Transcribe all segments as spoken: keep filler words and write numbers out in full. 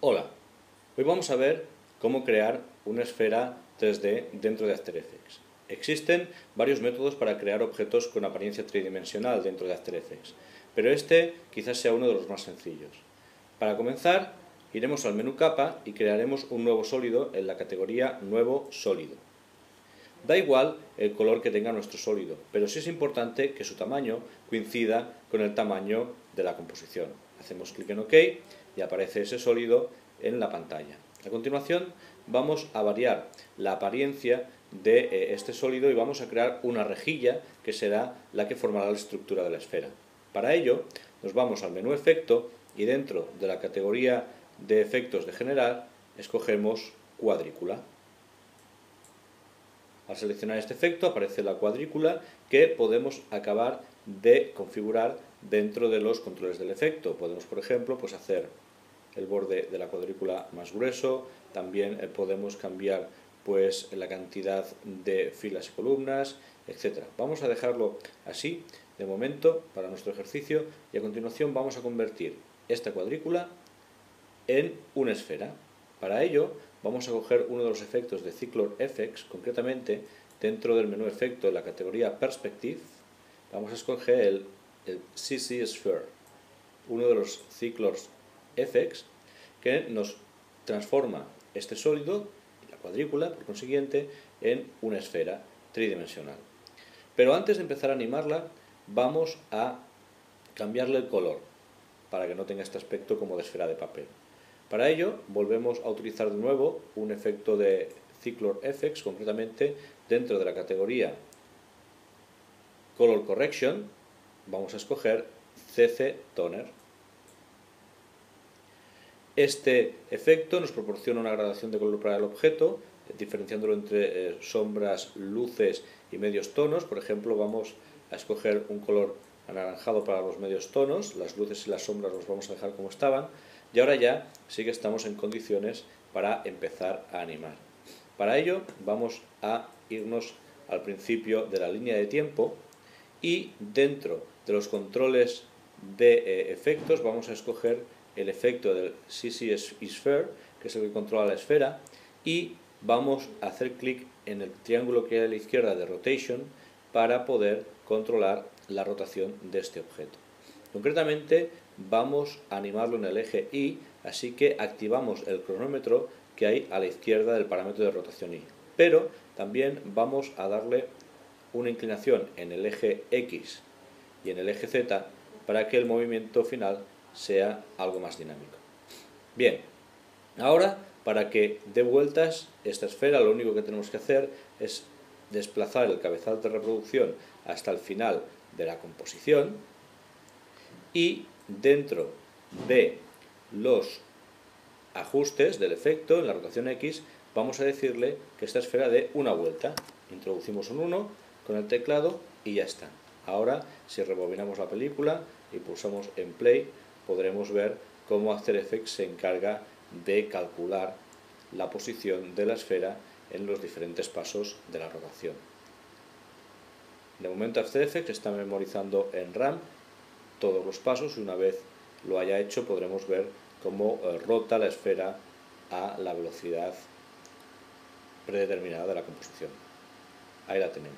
Hola, hoy vamos a ver cómo crear una esfera tres D dentro de After Effects. Existen varios métodos para crear objetos con apariencia tridimensional dentro de After Effects, pero este quizás sea uno de los más sencillos. Para comenzar, iremos al menú capa y crearemos un nuevo sólido en la categoría Nuevo Sólido. Da igual el color que tenga nuestro sólido, pero sí es importante que su tamaño coincida con el tamaño de la composición. Hacemos clic en OK y aparece ese sólido en la pantalla. A continuación vamos a variar la apariencia de este sólido y vamos a crear una rejilla que será la que formará la estructura de la esfera. Para ello nos vamos al menú Efecto y dentro de la categoría de efectos de generar escogemos cuadrícula. Al seleccionar este efecto aparece la cuadrícula que podemos acabar de configurar dentro de los controles del efecto. Podemos, por ejemplo, pues hacer el borde de la cuadrícula más grueso, también podemos cambiar pues la cantidad de filas y columnas, etcétera. Vamos a dejarlo así de momento para nuestro ejercicio y a continuación vamos a convertir esta cuadrícula en una esfera. Para ello vamos a coger uno de los efectos de Cyclor F X, concretamente dentro del menú efecto de la categoría Perspective, vamos a escoger el, el C C Sphere, uno de los Cyclors F X que nos transforma este sólido, la cuadrícula, por consiguiente, en una esfera tridimensional. Pero antes de empezar a animarla, vamos a cambiarle el color, para que no tenga este aspecto como de esfera de papel. Para ello, volvemos a utilizar de nuevo un efecto de Cyclor F X, concretamente dentro de la categoría Color Correction, vamos a escoger C C Toner. Este efecto nos proporciona una gradación de color para el objeto, diferenciándolo entre eh, sombras, luces y medios tonos. Por ejemplo, vamos a escoger un color anaranjado para los medios tonos, las luces y las sombras los vamos a dejar como estaban, y ahora ya sí que estamos en condiciones para empezar a animar. Para ello vamos a irnos al principio de la línea de tiempo y dentro de los controles de eh, efectos vamos a escoger el efecto del C C Sphere, que es el que controla la esfera, y vamos a hacer clic en el triángulo que hay a la izquierda de Rotation para poder controlar la rotación de este objeto. Concretamente vamos a animarlo en el eje Y, así que activamos el cronómetro que hay a la izquierda del parámetro de rotación Y. Pero también vamos a darle una inclinación en el eje X y en el eje Z para que el movimiento final sea algo más dinámico. Bien, ahora para que dé vueltas esta esfera lo único que tenemos que hacer es desplazar el cabezal de reproducción hasta el final de la composición y dentro de los ajustes del efecto en la rotación X vamos a decirle que esta esfera dé una vuelta. Introducimos un uno con el teclado y ya está. Ahora si rebobinamos la película y pulsamos en play podremos ver cómo After Effects se encarga de calcular la posición de la esfera en los diferentes pasos de la rotación. De momento After Effects está memorizando en RAM todos los pasos y una vez lo haya hecho podremos ver cómo eh, rota la esfera a la velocidad predeterminada de la composición. Ahí la tenemos.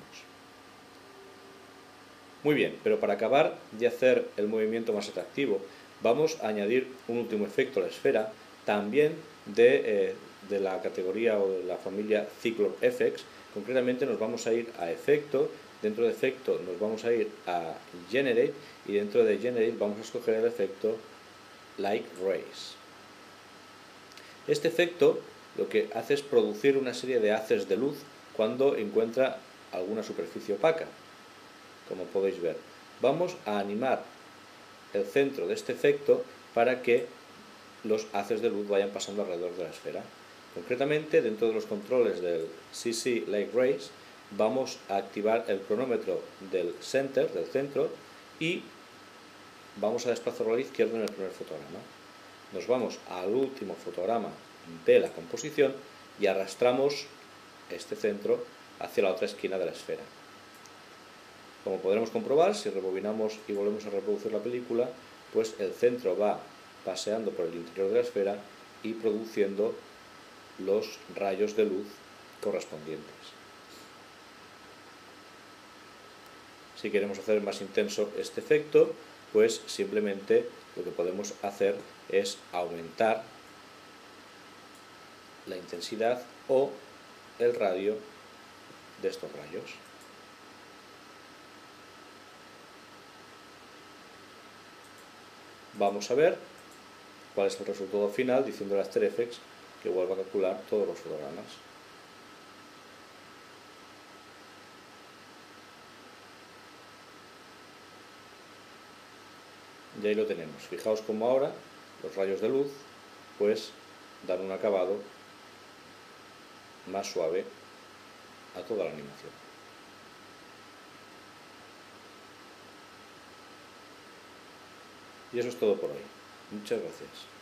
Muy bien, pero para acabar de hacer el movimiento más atractivo vamos a añadir un último efecto a la esfera, también de, eh, de la categoría o de la familia Cyclor F X. Concretamente nos vamos a ir a Efecto, dentro de Efecto nos vamos a ir a Generate y dentro de Generate vamos a escoger el efecto Light Rays. Este efecto lo que hace es producir una serie de haces de luz cuando encuentra alguna superficie opaca, como podéis ver. Vamos a animar el centro de este efecto para que los haces de luz vayan pasando alrededor de la esfera. Concretamente, dentro de los controles del C C Light Rays, vamos a activar el cronómetro del center, del centro, y vamos a desplazarlo a la izquierda en el primer fotograma. Nos vamos al último fotograma de la composición y arrastramos este centro hacia la otra esquina de la esfera. Como podremos comprobar, si rebobinamos y volvemos a reproducir la película, pues el centro va paseando por el interior de la esfera y produciendo los rayos de luz correspondientes. Si queremos hacer más intenso este efecto, pues simplemente lo que podemos hacer es aumentar la intensidad o el radio de estos rayos. Vamos a ver cuál es el resultado final diciendo a After Effects que vuelva a calcular todos los fotogramas. Y ahí lo tenemos. Fijaos cómo ahora los rayos de luz pues dan un acabado más suave a toda la animación. Y eso es todo por hoy. Muchas gracias.